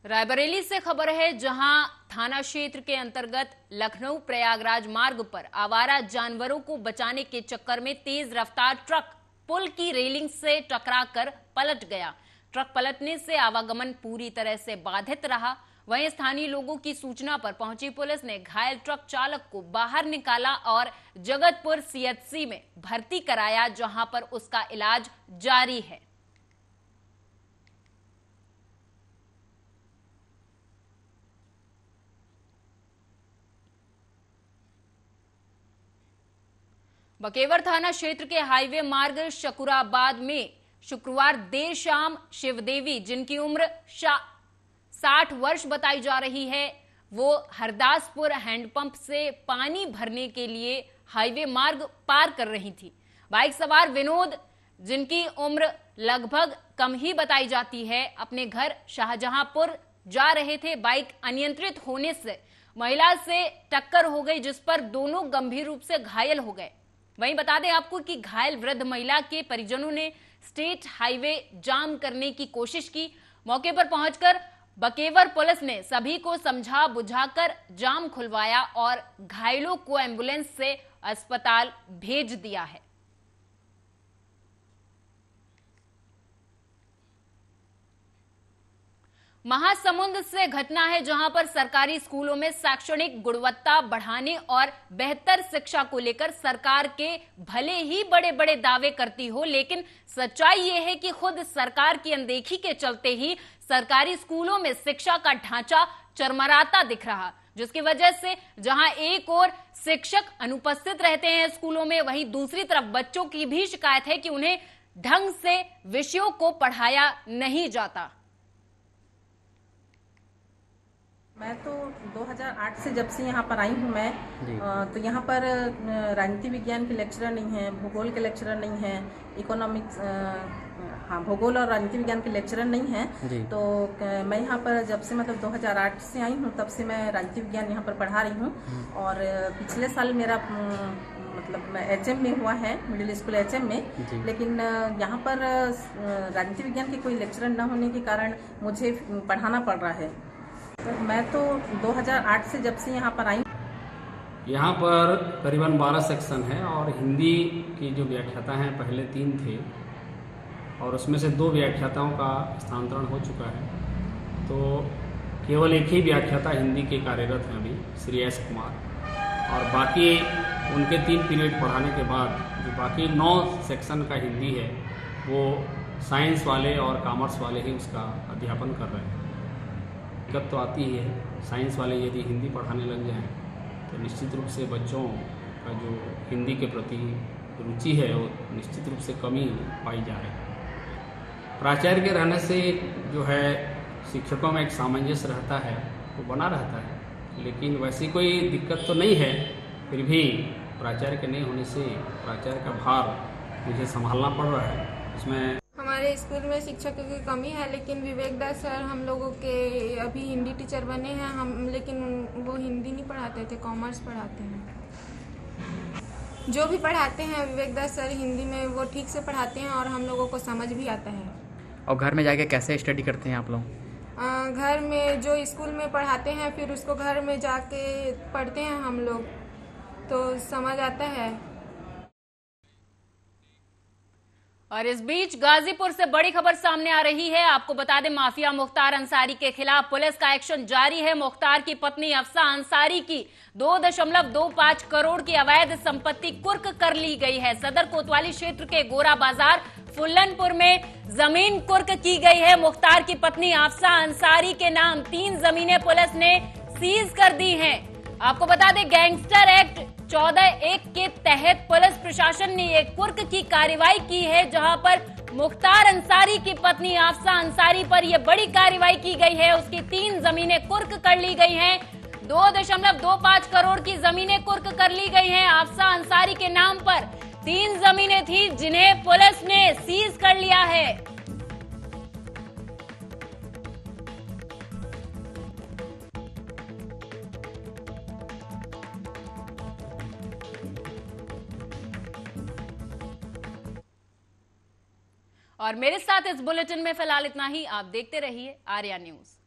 रायबरेली से खबर है, जहां थाना क्षेत्र के अंतर्गत लखनऊ प्रयागराज मार्ग पर आवारा जानवरों को बचाने के चक्कर में तेज रफ्तार ट्रक पुल की रेलिंग से टकराकर पलट गया। ट्रक पलटने से आवागमन पूरी तरह से बाधित रहा। वहीं स्थानीय लोगों की सूचना पर पहुंची पुलिस ने घायल ट्रक चालक को बाहर निकाला और जगतपुर सीएचसी में भर्ती कराया, जहां पर उसका इलाज जारी है। बकेवर थाना क्षेत्र के हाईवे मार्ग शकुराबाद में शुक्रवार देर शाम शिवदेवी, जिनकी उम्र 60 वर्ष बताई जा रही है, वो हरदासपुर हैंडपंप से पानी भरने के लिए हाईवे मार्ग पार कर रही थी। बाइक सवार विनोद, जिनकी उम्र लगभग कम ही बताई जाती है, अपने घर शाहजहांपुर जा रहे थे। बाइक अनियंत्रित होने से महिला से टक्कर हो गई, जिस पर दोनों गंभीर रूप से घायल हो गए। वहीं बता दें आपको कि घायल वृद्ध महिला के परिजनों ने स्टेट हाईवे जाम करने की कोशिश की। मौके पर पहुंचकर बकेवर पुलिस ने सभी को समझा बुझाकर जाम खुलवाया और घायलों को एम्बुलेंस से अस्पताल भेज दिया है। महासमुंद से घटना है, जहां पर सरकारी स्कूलों में शैक्षणिक गुणवत्ता बढ़ाने और बेहतर शिक्षा को लेकर सरकार के भले ही बड़े बड़े दावे करती हो, लेकिन सच्चाई यह है कि खुद सरकार की अनदेखी के चलते ही सरकारी स्कूलों में शिक्षा का ढांचा चरमराता दिख रहा, जिसकी वजह से जहां एक ओर शिक्षक अनुपस्थित रहते हैं स्कूलों में, वहीं दूसरी तरफ बच्चों की भी शिकायत है कि उन्हें ढंग से विषयों को पढ़ाया नहीं जाता। मैं तो 2008 से जब से यहाँ पर आई हूँ मैं, तो यहाँ पर राजनीति विज्ञान के लेक्चरर नहीं है, भूगोल के लेक्चरर नहीं है, इकोनॉमिक्स, हाँ भूगोल और राजनीति विज्ञान के लेक्चरर नहीं है। तो मैं यहाँ पर जब से मतलब 2008 से आई हूँ, तब से मैं राजनीति विज्ञान यहाँ पर पढ़ा रही हूँ। और पिछले साल मेरा मतलब HM में हुआ है, मिडिल स्कूल HM में, लेकिन यहाँ पर राजनीति विज्ञान के कोई लेक्चरर न होने के कारण मुझे पढ़ाना पड़ रहा है। तो मैं तो 2008 से जब से यहाँ पर आई। यहाँ पर करीबन 12 सेक्शन है और हिंदी की जो व्याख्याता हैं पहले 3 थे और उसमें से 2 व्याख्याताओं का स्थानांतरण हो चुका है, तो केवल एक ही व्याख्याता हिंदी के कार्यरत हैं अभी, श्री एस कुमार, और बाकी उनके 3 पीरियड पढ़ाने के बाद जो बाकी 9 सेक्शन का हिंदी है वो साइंस वाले और कॉमर्स वाले ही उसका अध्यापन कर रहे हैं। दिक्कत तो आती ही है, साइंस वाले यदि हिंदी पढ़ाने लग जाएं तो निश्चित रूप से बच्चों का जो हिंदी के प्रति रुचि है वो निश्चित रूप से कमी पाई जा रही है। प्राचार्य के रहने से जो है शिक्षकों में एक सामंजस्य रहता है, वो बना रहता है, लेकिन वैसी कोई दिक्कत तो नहीं है। फिर भी प्राचार्य के नहीं होने से प्राचार्य का भार मुझे संभालना पड़ रहा है। इसमें हमारे स्कूल में शिक्षकों की कमी है, लेकिन विवेक दास सर हम लोगों के अभी हिंदी टीचर बने हैं हम, लेकिन वो हिंदी नहीं पढ़ाते थे, कॉमर्स पढ़ाते हैं। जो भी पढ़ाते हैं विवेक दास सर हिंदी में, वो ठीक से पढ़ाते हैं और हम लोगों को समझ भी आता है। और घर में जाके कैसे स्टडी करते हैं आप लोग? घर में जो स्कूल में पढ़ाते हैं फिर उसको घर में जाके पढ़ते हैं हम लोग, तो समझ आता है। और इस बीच गाजीपुर से बड़ी खबर सामने आ रही है। आपको बता दें, माफिया मुख्तार अंसारी के खिलाफ पुलिस का एक्शन जारी है। मुख्तार की पत्नी अफसा अंसारी की 2.25 करोड़ की अवैध संपत्ति कुर्क कर ली गई है। सदर कोतवाली क्षेत्र के गोरा बाजार फुल्लनपुर में जमीन कुर्क की गई है। मुख्तार की पत्नी अफसा अंसारी के नाम 3 जमीनें पुलिस ने सीज कर दी हैं। आपको बता दें, गैंगस्टर एक्ट 14(1) के तहत पुलिस प्रशासन ने एक कुर्क की कार्रवाई की है, जहां पर मुख्तार अंसारी की पत्नी अफसा अंसारी पर यह बड़ी कार्रवाई की गई है। उसकी 3 जमीनें कुर्क कर ली गई हैं। 2.25 करोड़ की जमीनें कुर्क कर ली गई हैं। अफसा अंसारी के नाम पर 3 जमीनें थी, जिन्हें पुलिस ने सीज कर लिया है। और मेरे साथ इस बुलेटिन में फिलहाल इतना ही। आप देखते रहिए आर्या न्यूज।